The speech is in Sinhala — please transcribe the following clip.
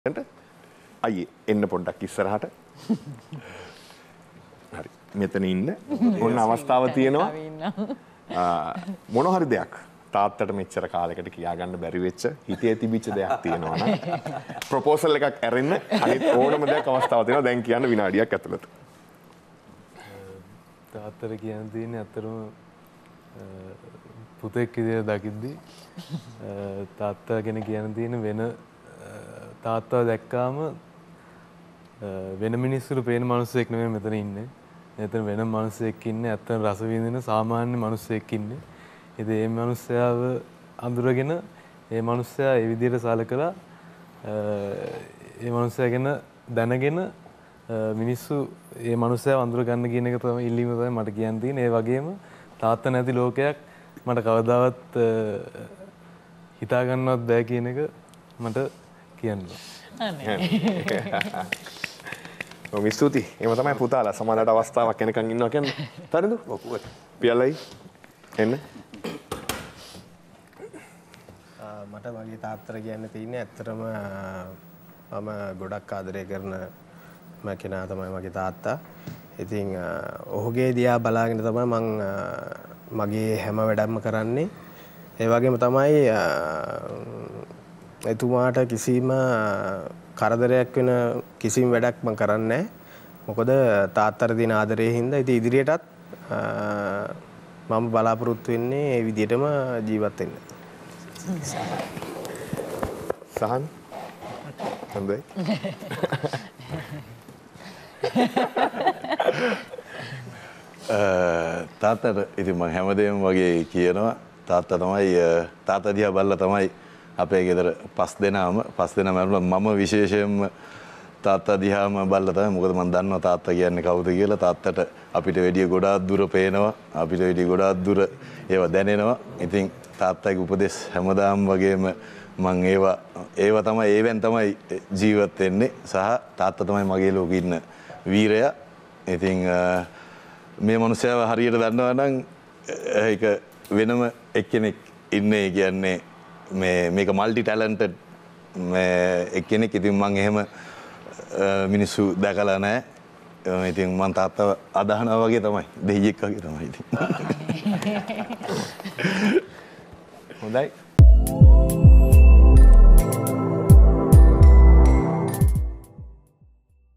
අයියේ එන්න පොඩ්ඩක් ඉස්සරහට. හරි. මෙතන ඉන්න. ඔන්න අවස්ථාව තියෙනවා. මොන හරි දෙයක් තාත්තට මෙච්චර කාලයකට කියාගන්න බැරි වෙච්ච හිතේ තිබිච්ච දෙයක් තියෙනවා නම් ප්‍රොපෝසල් එකක් ඇරෙන්න අනිත් ඕනම දෙයක් අවස්ථාවක් තියෙනවා. දැන් කියන්න විනාඩියක් ඇතුළත. තාත්තට කියන්න තියෙන්නේ අතරම පුතෙක් විදියට දකිද්දි තාත්තා ගැන කියන්න තියෙන වෙන තාත්තා දැක්කාම වෙන මිනිස්සුන්ට පේන මිනිස්සෙක් නෙමෙයි මෙතන ඉන්නේ. මෙතන වෙන මිනිස්සෙක් ඉන්නේ. ඇත්තට රස විඳින සාමාන්‍ය මිනිස්සෙක් ඉන්නේ. ඉතින් මේ මිනිස්සයාව අඳුරගෙන මේ මිනිස්සයා ඒ විදිහට සලකලා මේ මිනිස්සයා ගැන දැනගෙන මිනිස්සු මේ මිනිස්සයාව අඳුර ගන්න කියන එක තමයි ඉල්ලීම තමයි මට කියන්න තියෙන්නේ. ඒ වගේම තාත්තා නැති ලෝකයක් මට කවදාවත් හිතා ගන්නවත් බෑ කියන එක මට කියන්න. ඔව් ස්තුතියි. එහෙම තමයි පුතාලා සමානට අවස්ථාවක් එනකන් ඉන්නවා කියන්නේ. හරිද? ඔව්. පියලයි එන්න. මට මගේ තාත්තට කියන්න තියෙන්නේ ඇත්තටම මම ගොඩක් ආදරය කරන කෙනා තමයි මගේ තාත්තා. ඉතින් ඔහුගේ දිහා බලාගෙන තමයි මම මගේ හැම වැඩක්ම කරන්නේ. ඒ වගේම තමයි එතුමාට කිසිම කරදරයක් වෙන කිසිම වැඩක් මම කරන්නේ නැහැ. මොකද තාත්තට දෙන ආදරයෙන් හින්දා ඉතින් ඉදිරියටත් මම බලාපොරොත්තු වෙන්නේ මේ විදිහටම ජීවත් වෙන්න. සහන් හොඳයි. තාත්තට ඉතින් මම හැමදේම වගේ කියනවා. තාත්තා තමයි තාත්තා දිහා බලලා තමයි අපේ ගෙදර පස් දෙනාම මැරුණා. මම විශේෂයෙන්ම තාත්තා දිහාම බලලා තමයි. මොකද මම දන්නවා තාත්තා කියන්නේ කවුද කියලා. තාත්තට අපිට වැඩිය ගොඩාක් දුර පේනවා. අපිට වැඩිය ගොඩාක් දුර ඒවා දැනෙනවා. ඉතින් තාත්තගේ උපදෙස් හැමදාම වගේම මම ඒවා තමයි ඒවෙන් තමයි ජීවත් වෙන්නේ. සහ තාත්තා තමයි මගේ ලෝකෙ ඉන්න වීරයා. ඉතින් මේ මනුස්සයව හරියට දන්නවා නම් ඒක වෙනම එක්කෙනෙක් ඉන්නේ කියන්නේ මේක මල්ටි ටැලන්ටඩ් එක්කෙනෙක්. ඉතින් මම එහෙම මිනිස්සු දැකලා නැහැ. ඉතින් මම තාත්තව අදහනවා වගේ තමයි. දෙයියෙක් වගේ තමයි ඉතින්. හොඳයි.